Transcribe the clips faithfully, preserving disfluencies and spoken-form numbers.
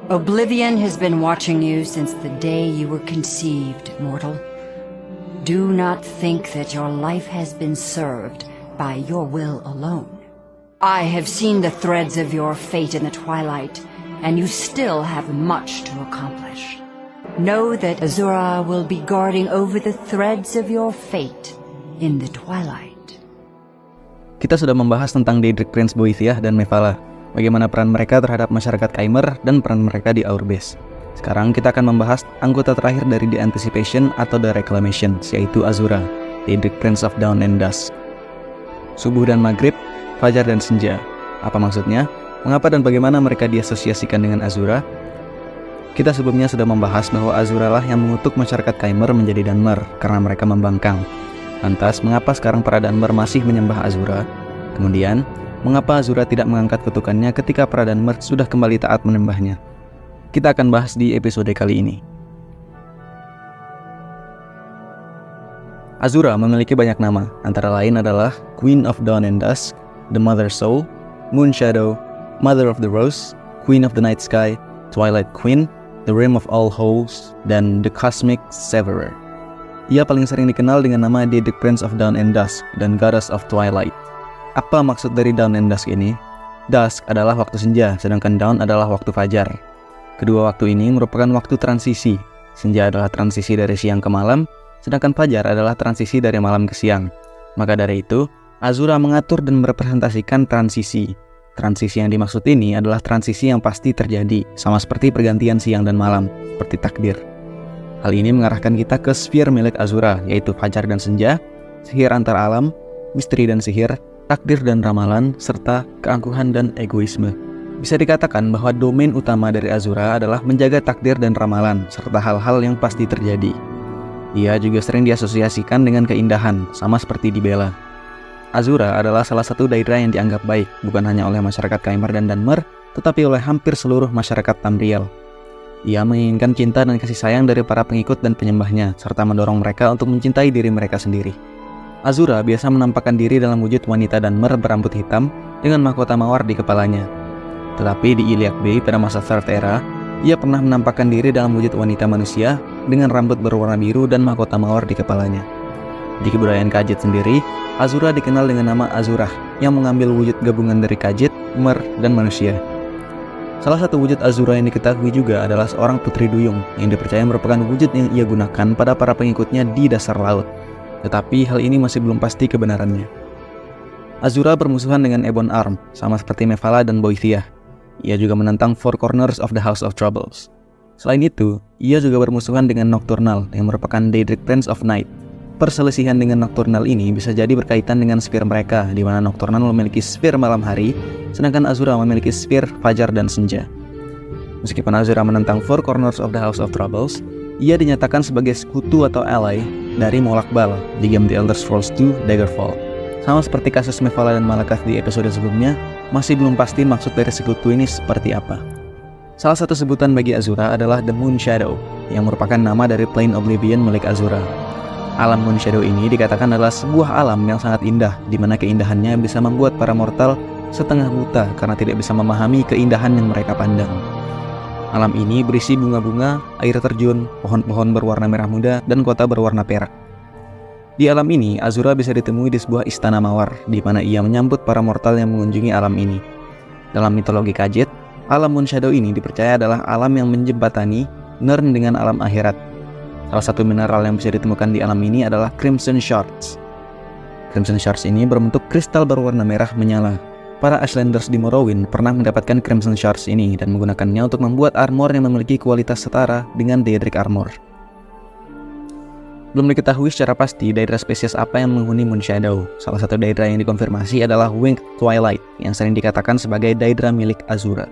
Oblivion has been watching you since the day you were conceived, mortal. Do not think that your life has been served by your will alone. I have seen the threads of your fate in the twilight, and you still have much to accomplish. Know that Azura will be guarding over the threads of your fate in the twilight. Kita sudah membahas tentang Daedric Prince Boethiah dan Mephala, bagaimana peran mereka terhadap masyarakat Khmer dan peran mereka di Our Base. Sekarang kita akan membahas anggota terakhir dari The Anticipation atau The Reclamation, yaitu Azura, Daedric Prince of Dawn and Dusk. Subuh dan Maghrib, Fajar dan Senja. Apa maksudnya? Mengapa dan bagaimana mereka diasosiasikan dengan Azura? Kita sebelumnya sudah membahas bahwa Azura lah yang mengutuk masyarakat Khmer menjadi Dunmer karena mereka membangkang. Lantas, mengapa sekarang para Dunmer masih menyembah Azura? Kemudian, mengapa Azura tidak mengangkat kutukannya ketika para Dunmer sudah kembali taat menyembahnya? Kita akan bahas di episode kali ini. Azura memiliki banyak nama, antara lain adalah Queen of Dawn and Dusk, The Mother Soul, Moon Shadow, Mother of the Rose, Queen of the Night Sky, Twilight Queen, The Realm of All Holes, dan The Cosmic Severer. Ia paling sering dikenal dengan nama Daedric Prince of Dawn and Dusk dan Goddess of Twilight. Apa maksud dari Dawn and Dusk ini? Dusk adalah waktu senja, sedangkan Dawn adalah waktu fajar. Kedua waktu ini merupakan waktu transisi. Senja adalah transisi dari siang ke malam, sedangkan fajar adalah transisi dari malam ke siang. Maka dari itu, Azura mengatur dan merepresentasikan transisi. Transisi yang dimaksud ini adalah transisi yang pasti terjadi, sama seperti pergantian siang dan malam, seperti takdir. Hal ini mengarahkan kita ke sphere milik Azura, yaitu fajar dan senja, sihir antar alam, misteri dan sihir, takdir dan ramalan, serta keangkuhan dan egoisme. Bisa dikatakan bahwa domain utama dari Azura adalah menjaga takdir dan ramalan, serta hal-hal yang pasti terjadi. Ia juga sering diasosiasikan dengan keindahan, sama seperti di Bella. Azura adalah salah satu daerah yang dianggap baik, bukan hanya oleh masyarakat Khmer dan Dunmer, tetapi oleh hampir seluruh masyarakat Tamriel. Ia menginginkan cinta dan kasih sayang dari para pengikut dan penyembahnya, serta mendorong mereka untuk mencintai diri mereka sendiri. Azura biasa menampakkan diri dalam wujud wanita Dunmer berambut hitam dengan mahkota mawar di kepalanya. Tetapi di Iliac Bay pada masa Third Era, ia pernah menampakkan diri dalam wujud wanita manusia dengan rambut berwarna biru dan mahkota mawar di kepalanya. Di kebudayaan Khajiit sendiri, Azura dikenal dengan nama Azurah yang mengambil wujud gabungan dari Khajiit, Mer, dan manusia. Salah satu wujud Azura yang diketahui juga adalah seorang putri duyung yang dipercaya merupakan wujud yang ia gunakan pada para pengikutnya di dasar laut. Tetapi hal ini masih belum pasti kebenarannya. Azura bermusuhan dengan Ebon Arm, sama seperti Mephala dan Boethiah. Ia juga menentang Four Corners of the House of Troubles. Selain itu, ia juga bermusuhan dengan Nocturnal yang merupakan Daedric Prince of Night. Perselisihan dengan Nocturnal ini bisa jadi berkaitan dengan sphere mereka, di mana Nocturnal memiliki sphere malam hari, sedangkan Azura memiliki sphere fajar dan senja. Meskipun Azura menentang Four Corners of the House of Troubles, ia dinyatakan sebagai sekutu atau ally dari Molag Bal di game The Elder Scrolls two Daggerfall. Sama seperti kasus Mephala dan Malakath di episode sebelumnya, masih belum pasti maksud dari sekutu ini seperti apa. Salah satu sebutan bagi Azura adalah The Moon Shadow, yang merupakan nama dari Plane Oblivion milik Azura. Alam Moon Shadow ini dikatakan adalah sebuah alam yang sangat indah, di mana keindahannya bisa membuat para mortal setengah buta karena tidak bisa memahami keindahan yang mereka pandang. Alam ini berisi bunga-bunga, air terjun, pohon-pohon berwarna merah muda, dan kota berwarna perak. Di alam ini, Azura bisa ditemui di sebuah istana mawar, di mana ia menyambut para mortal yang mengunjungi alam ini. Dalam mitologi Khajiit, alam Moon Shadow ini dipercaya adalah alam yang menjembatani Nirn dengan alam akhirat. Salah satu mineral yang bisa ditemukan di alam ini adalah Crimson Shards. Crimson Shards ini berbentuk kristal berwarna merah menyala. Para Ashlanders di Morrowind pernah mendapatkan Crimson Shards ini dan menggunakannya untuk membuat armor yang memiliki kualitas setara dengan Daedric Armor. Belum diketahui secara pasti daerah spesies apa yang menghuni Moon Shadow. Salah satu daerah yang dikonfirmasi adalah Winged Twilight, yang sering dikatakan sebagai daerah milik Azura.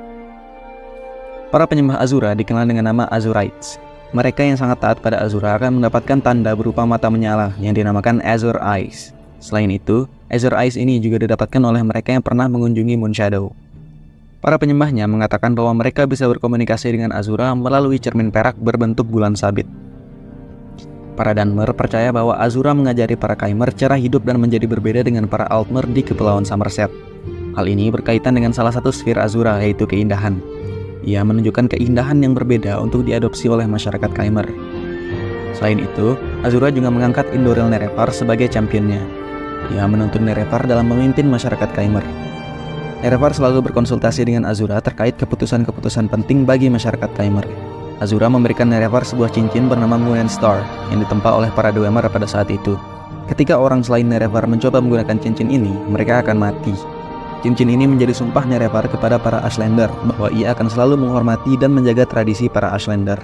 Para penyembah Azura dikenal dengan nama Azurites. Mereka yang sangat taat pada Azura akan mendapatkan tanda berupa mata menyala yang dinamakan Azure Eyes. Selain itu, Azure Eyes ini juga didapatkan oleh mereka yang pernah mengunjungi Moon Shadow. Para penyembahnya mengatakan bahwa mereka bisa berkomunikasi dengan Azura melalui cermin perak berbentuk bulan sabit. Para Dunmer percaya bahwa Azura mengajari para Khmer cara hidup dan menjadi berbeda dengan para Altmer di Kepulauan Somerset. Hal ini berkaitan dengan salah satu sfir Azura, yaitu keindahan. Ia menunjukkan keindahan yang berbeda untuk diadopsi oleh masyarakat Khmer. Selain itu, Azura juga mengangkat Indoril Nerevar sebagai championnya. Ia menuntun Nerevar dalam memimpin masyarakat Khmer. Nerevar selalu berkonsultasi dengan Azura terkait keputusan-keputusan penting bagi masyarakat Khmer. Azura memberikan Nerevar sebuah cincin bernama Moon and Star yang ditempa oleh para Dwemer pada saat itu. Ketika orang selain Nerevar mencoba menggunakan cincin ini, mereka akan mati. Cincin ini menjadi sumpah Nerevar kepada para Ashlander bahwa ia akan selalu menghormati dan menjaga tradisi para Ashlander.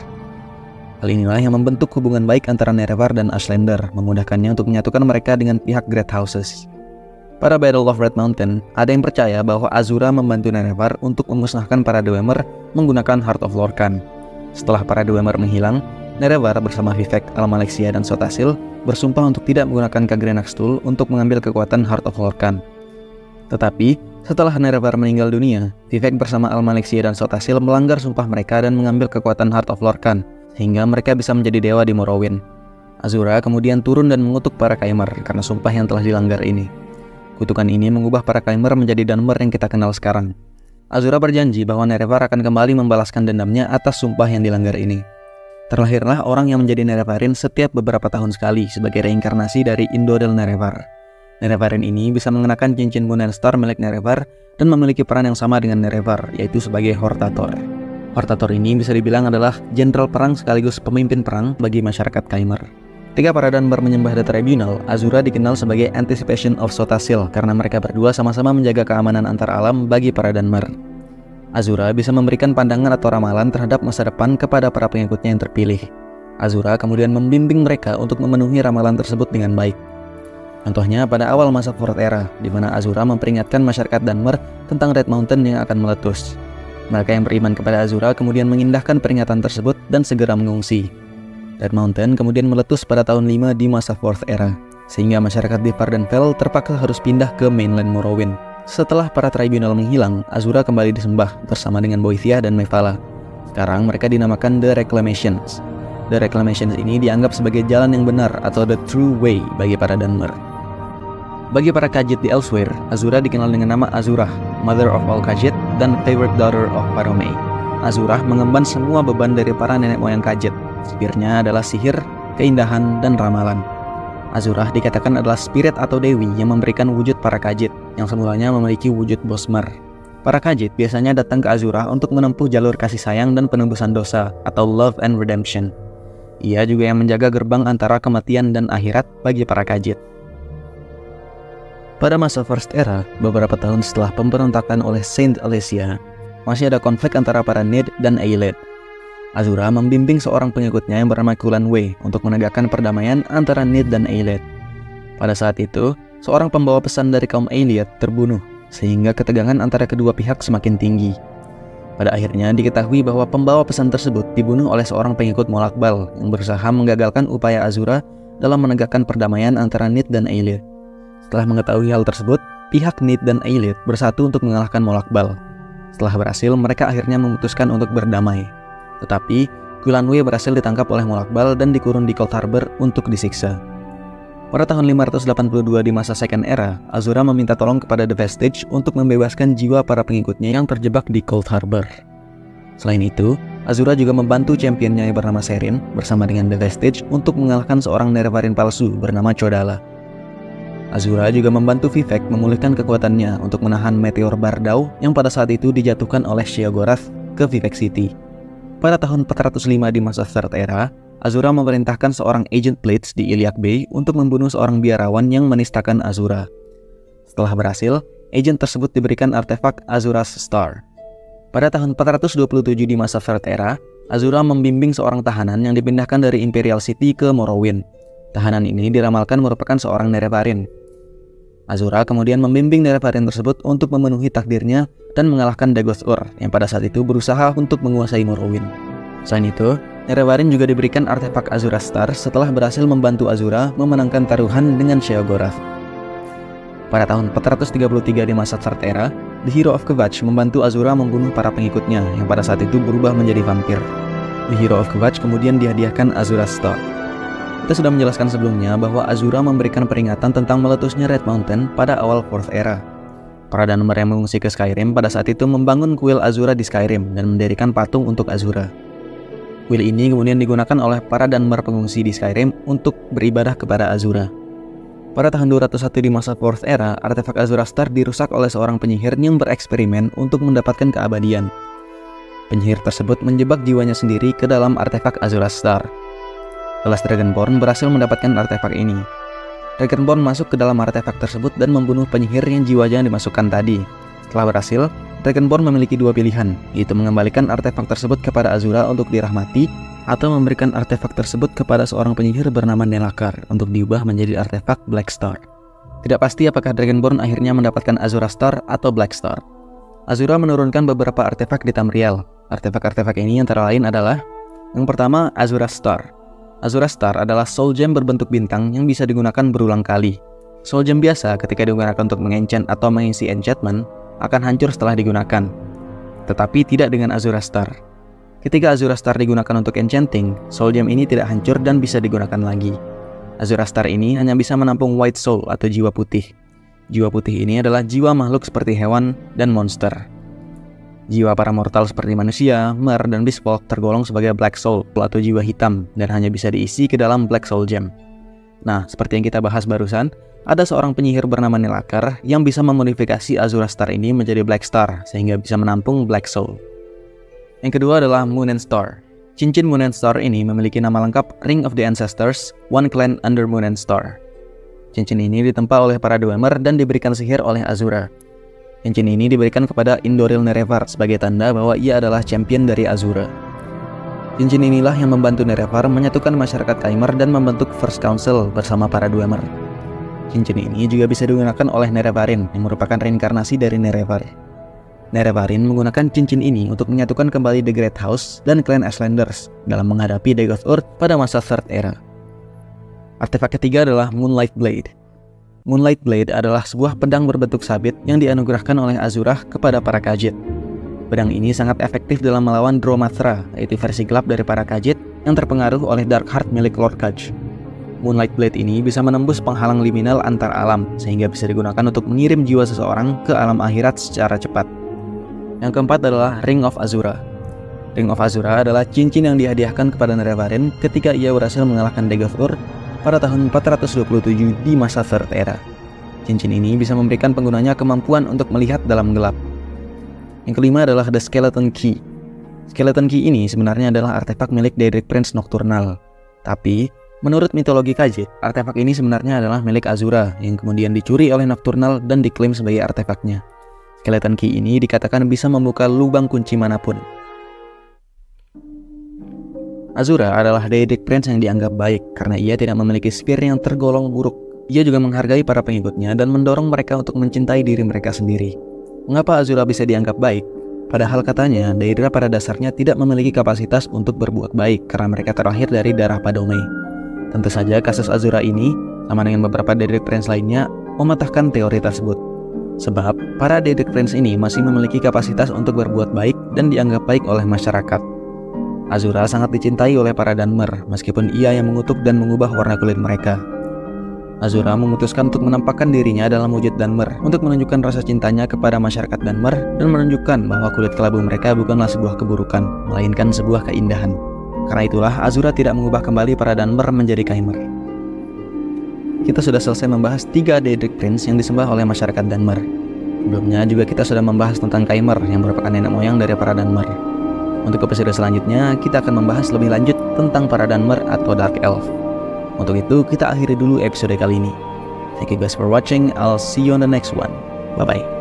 Hal inilah yang membentuk hubungan baik antara Nerevar dan Ashlander, memudahkannya untuk menyatukan mereka dengan pihak Great Houses. Pada Battle of Red Mountain, ada yang percaya bahwa Azura membantu Nerevar untuk memusnahkan para Dwemer menggunakan Heart of Lorkhan. Setelah para Dwemer menghilang, Nerevar bersama Vivek, Almalexia, dan Sotasil bersumpah untuk tidak menggunakan Kagrenax-Tool untuk mengambil kekuatan Heart of Lorkhan. Tetapi, setelah Nerevar meninggal dunia, Vivek bersama Almalexia dan Sotasil melanggar sumpah mereka dan mengambil kekuatan Heart of Lorkhan, sehingga mereka bisa menjadi dewa di Morrowind. Azura kemudian turun dan mengutuk para Khmer karena sumpah yang telah dilanggar ini. Kutukan ini mengubah para Khmer menjadi Dunmer yang kita kenal sekarang. Azura berjanji bahwa Nerevar akan kembali membalaskan dendamnya atas sumpah yang dilanggar ini. Terlahirlah orang yang menjadi Nerevarin setiap beberapa tahun sekali sebagai reinkarnasi dari Indoril Nerevar. Nerevarin ini bisa mengenakan cincin Moon and Star milik Nerevar dan memiliki peran yang sama dengan Nerevar, yaitu sebagai Hortator. Hortator ini bisa dibilang adalah jenderal perang sekaligus pemimpin perang bagi masyarakat Khmer. Ketika para Dunmer menyembah The Tribunal, Azura dikenal sebagai Anticipation of Sotasil karena mereka berdua sama-sama menjaga keamanan antar alam bagi para Dunmer. Azura bisa memberikan pandangan atau ramalan terhadap masa depan kepada para pengikutnya yang terpilih. Azura kemudian membimbing mereka untuk memenuhi ramalan tersebut dengan baik. Contohnya pada awal masa Fourth Era, di mana Azura memperingatkan masyarakat Dunmer tentang Red Mountain yang akan meletus. Mereka yang beriman kepada Azura kemudian mengindahkan peringatan tersebut dan segera mengungsi. Red Mountain kemudian meletus pada tahun lima di masa Fourth Era, sehingga masyarakat di Vvardenfell terpaksa harus pindah ke mainland Morrowind. Setelah para Tribunal menghilang, Azura kembali disembah bersama dengan Boethiah dan Mephala. Sekarang mereka dinamakan The Reclamations. The Reclamations ini dianggap sebagai jalan yang benar atau the true way bagi para Dunmer. Bagi para Khajiit di Elsweyr, Azura dikenal dengan nama Azurah, Mother of all Khajiit, dan Favorite Daughter of Paromei. Azurah mengemban semua beban dari para nenek moyang Khajiit. Sipirnya adalah sihir, keindahan, dan ramalan. Azurah dikatakan adalah spirit atau dewi yang memberikan wujud para Khajiit, yang semulanya memiliki wujud Bosmer. Para Khajiit biasanya datang ke Azurah untuk menempuh jalur kasih sayang dan penebusan dosa, atau love and redemption. Ia juga yang menjaga gerbang antara kematian dan akhirat bagi para Khajiit. Pada masa First Era, beberapa tahun setelah pemberontakan oleh Saint Alessia, masih ada konflik antara para Nid dan Aelid. Azura membimbing seorang pengikutnya yang bernama Kulan Wei untuk menegakkan perdamaian antara Nid dan Aelid. Pada saat itu, seorang pembawa pesan dari kaum Aelid terbunuh, sehingga ketegangan antara kedua pihak semakin tinggi. Pada akhirnya diketahui bahwa pembawa pesan tersebut dibunuh oleh seorang pengikut Molakbal yang berusaha menggagalkan upaya Azura dalam menegakkan perdamaian antara Nid dan Aelid. Setelah mengetahui hal tersebut, pihak Nid dan Aelid bersatu untuk mengalahkan Molakbal. Setelah berhasil, mereka akhirnya memutuskan untuk berdamai. Tetapi, Kulan Wei berhasil ditangkap oleh Molakbal dan dikurung di Cold Harbor untuk disiksa. Pada tahun lima ratus delapan puluh dua di masa Second Era, Azura meminta tolong kepada The Vestige untuk membebaskan jiwa para pengikutnya yang terjebak di Cold Harbor. Selain itu, Azura juga membantu championnya yang bernama Serin bersama dengan The Vestige untuk mengalahkan seorang Nerevarin palsu bernama Chodala. Azura juga membantu Vivek memulihkan kekuatannya untuk menahan meteor Bardau yang pada saat itu dijatuhkan oleh Sheogorath ke Vivek City. Pada tahun empat ratus lima di masa Third Era, Azura memerintahkan seorang Agent Blades di Iliac Bay untuk membunuh seorang biarawan yang menistakan Azura. Setelah berhasil, agent tersebut diberikan artefak Azura's Star. Pada tahun empat ratus dua puluh tujuh di masa Third Era, Azura membimbing seorang tahanan yang dipindahkan dari Imperial City ke Morrowind. Tahanan ini diramalkan merupakan seorang Nerevarin. Azura kemudian membimbing Nerevarin tersebut untuk memenuhi takdirnya dan mengalahkan Daggoth-Ur yang pada saat itu berusaha untuk menguasai Morrowind. Selain itu, Nerevarin juga diberikan artefak Azura's Star setelah berhasil membantu Azura memenangkan taruhan dengan Sheogorath. Pada tahun empat ratus tiga puluh tiga di masa Third Era, The Hero of Kvatch membantu Azura membunuh para pengikutnya yang pada saat itu berubah menjadi vampir. The Hero of Kvatch kemudian dihadiahkan Azura's Star. Kita sudah menjelaskan sebelumnya bahwa Azura memberikan peringatan tentang meletusnya Red Mountain pada awal Fourth Era. Para Dunmer yang mengungsi ke Skyrim pada saat itu membangun kuil Azura di Skyrim dan mendirikan patung untuk Azura. Kuil ini kemudian digunakan oleh para Dunmer pengungsi di Skyrim untuk beribadah kepada Azura. Pada tahun dua ratus satu di masa Fourth Era, artefak Azura Star dirusak oleh seorang penyihir yang bereksperimen untuk mendapatkan keabadian. Penyihir tersebut menjebak jiwanya sendiri ke dalam artefak Azura Star. Kelas Dragonborn berhasil mendapatkan artefak ini. Dragonborn masuk ke dalam artefak tersebut dan membunuh penyihir yang jiwanya dimasukkan tadi. Setelah berhasil, Dragonborn memiliki dua pilihan, yaitu mengembalikan artefak tersebut kepada Azura untuk dirahmati, atau memberikan artefak tersebut kepada seorang penyihir bernama Nelacar untuk diubah menjadi artefak Black Star. Tidak pasti apakah Dragonborn akhirnya mendapatkan Azura Star atau Black Star. Azura menurunkan beberapa artefak di Tamriel. Artefak-artefak ini antara lain adalah: yang pertama, Azura Star. Azura Star adalah soul gem berbentuk bintang yang bisa digunakan berulang kali. Soul gem biasa ketika digunakan untuk mengenchant atau mengisi enchantment akan hancur setelah digunakan. Tetapi tidak dengan Azura Star. Ketika Azura Star digunakan untuk enchanting, soul gem ini tidak hancur dan bisa digunakan lagi. Azura Star ini hanya bisa menampung white soul atau jiwa putih. Jiwa putih ini adalah jiwa makhluk seperti hewan dan monster. Jiwa para mortal seperti manusia, mer, dan beastfolk tergolong sebagai black soul atau jiwa hitam dan hanya bisa diisi ke dalam black soul gem. Nah, seperti yang kita bahas barusan, ada seorang penyihir bernama Nelacar yang bisa memodifikasi Azura Star ini menjadi Black Star sehingga bisa menampung black soul. Yang kedua adalah Moon and Star. Cincin Moon and Star ini memiliki nama lengkap Ring of the Ancestors, One Clan Under Moon and Star. Cincin ini ditempa oleh para Dwemer dan diberikan sihir oleh Azura. Cincin ini diberikan kepada Indoril Nerevar sebagai tanda bahwa ia adalah champion dari Azura. Cincin inilah yang membantu Nerevar menyatukan masyarakat Khaimer dan membentuk First Council bersama para Dwemer. Cincin ini juga bisa digunakan oleh Nerevarin yang merupakan reinkarnasi dari Nerevar. Nerevarin menggunakan cincin ini untuk menyatukan kembali The Great House dan klan Ashlanders dalam menghadapi Dagoth Urd pada masa Third Era. Artefak ketiga adalah Moonlight Blade. Moonlight Blade adalah sebuah pedang berbentuk sabit yang dianugerahkan oleh Azura kepada para Khajiit. Pedang ini sangat efektif dalam melawan Dromathra, yaitu versi gelap dari para Khajiit yang terpengaruh oleh Dark Heart milik Lord Khaj. Moonlight Blade ini bisa menembus penghalang liminal antar alam, sehingga bisa digunakan untuk mengirim jiwa seseorang ke alam akhirat secara cepat. Yang keempat adalah Ring of Azura. Ring of Azura adalah cincin yang dihadiahkan kepada Nerevarin ketika ia berhasil mengalahkan Dagoth Urd pada tahun empat ratus dua puluh tujuh di masa Third Era. Cincin ini bisa memberikan penggunanya kemampuan untuk melihat dalam gelap. Yang kelima adalah The Skeleton Key. Skeleton Key ini sebenarnya adalah artefak milik Daedric Prince Nocturnal. Tapi, menurut mitologi Khajiit, artefak ini sebenarnya adalah milik Azura yang kemudian dicuri oleh Nocturnal dan diklaim sebagai artefaknya. Skeleton Key ini dikatakan bisa membuka lubang kunci manapun. Azura adalah Daedric Prince yang dianggap baik karena ia tidak memiliki spear yang tergolong buruk. Ia juga menghargai para pengikutnya dan mendorong mereka untuk mencintai diri mereka sendiri. Mengapa Azura bisa dianggap baik? Padahal katanya, Daedra pada dasarnya tidak memiliki kapasitas untuk berbuat baik karena mereka terlahir dari darah Padome. Tentu saja kasus Azura ini, sama dengan beberapa Daedric Prince lainnya, mematahkan teori tersebut. Sebab, para Daedric Prince ini masih memiliki kapasitas untuk berbuat baik dan dianggap baik oleh masyarakat. Azura sangat dicintai oleh para Dunmer, meskipun ia yang mengutuk dan mengubah warna kulit mereka. Azura memutuskan untuk menampakkan dirinya dalam wujud Dunmer untuk menunjukkan rasa cintanya kepada masyarakat Dunmer dan menunjukkan bahwa kulit kelabu mereka bukanlah sebuah keburukan, melainkan sebuah keindahan. Karena itulah Azura tidak mengubah kembali para Dunmer menjadi Khaimer. Kita sudah selesai membahas tiga Daedric Prince yang disembah oleh masyarakat Dunmer. Sebelumnya juga kita sudah membahas tentang Khaimer yang merupakan nenek moyang dari para Dunmer. Untuk episode selanjutnya, kita akan membahas lebih lanjut tentang para Dunmer atau Dark Elf. Untuk itu, kita akhiri dulu episode kali ini. Thank you guys for watching. I'll see you on the next one. Bye-bye.